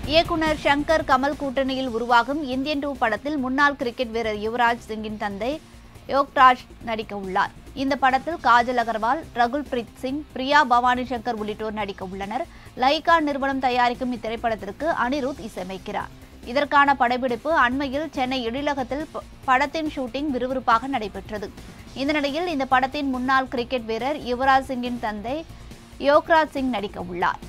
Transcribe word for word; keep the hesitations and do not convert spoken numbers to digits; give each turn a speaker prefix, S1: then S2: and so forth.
S1: இயக்குனர் ஷங்கர் கமல் கூட்டணியில் உருவாகும் இந்தியன் டூ படத்தில் முன்னாள் கிரிக்கெட் வீரர் யுவராஜ் சிங்கின் தந்தை யோக்ராஜ் நடிக்க உள்ளார். இந்த படத்தில் காஜல் அகர்வால், ரகுல் பிரீத் சிங், பிரியா பவானி சங்கர் உள்ளிட்டோர் நடிக்க உள்ளனர். லைகா நிறுவனம் தயாரிக்கும் இத்திரைப்படத்திற்கு அனிருத் இசையமைக்கிறார். இதற்கான படப்பிடிப்பு அண்மையில் சென்னை எழிலகத்தில் படத்தின் ஷூட்டிங் விறுவிறுப்பாக நடைபெற்றது. இந்த நிலையில் இந்த படத்தின் முன்னாள் கிரிக்கெட் வீரர் யுவராஜ் சிங்கின் தந்தை யோக்ராஜ் சிங் நடிக்க உள்ளார்.